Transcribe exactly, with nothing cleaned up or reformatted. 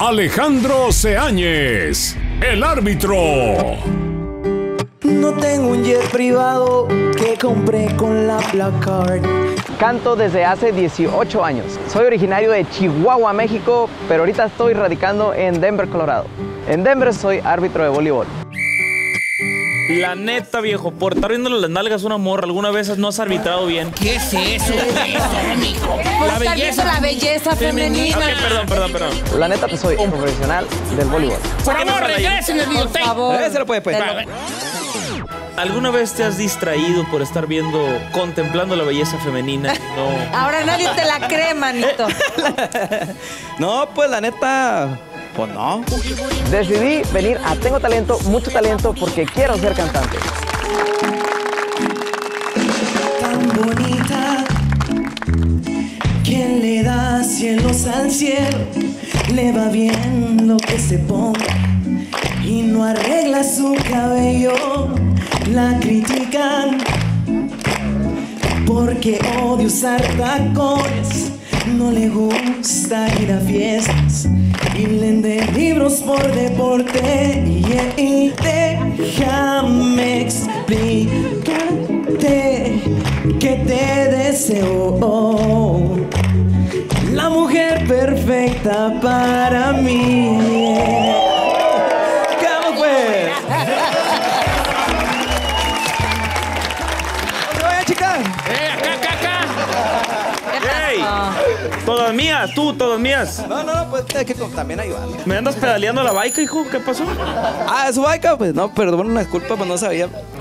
Alejandro Seáñez, el árbitro. No tengo un jet privado que compré con la Black Card. Canto desde hace dieciocho años. Soy originario de Chihuahua, México, pero ahorita estoy radicando en Denver, Colorado. En Denver soy árbitro de voleibol. La neta, viejo, por estar viéndole las nalgas a una morra, ¿alguna vez no has arbitrado bien? ¿Qué es eso? ¿Qué es eso, mijo? La belleza, la belleza femenina. Ok, perdón, perdón, perdón. La neta, pues soy un profesional del voleibol. Por favor, regresen el Por favor. Eh, se lo puede, pues. ¿Alguna vez te has distraído por estar viendo, contemplando la belleza femenina? No. Ahora nadie te la cree, manito. No, pues la neta, pues no. Decidí venir a Tengo Talento, mucho talento, porque quiero ser cantante. Tan bonita, quien le da cielos al cielo, le va bien lo que se ponga y no arregla su cabello. La critican porque odia usar tacones, no le gusta ir a fiestas y lee libros por deporte. Y, y déjame explicarte que te deseo la mujer perfecta para mí. ¿Cómo fue? ¡Eh, acá, acá, acá! ¡Ey! Todas mías, tú, todas mías. No, no, no, pues hay que también ayudarme. ¿Me andas pedaleando la bike, hijo? ¿Qué pasó? Ah, ¿su baica? Pues no, perdón, una disculpa, pues no sabía.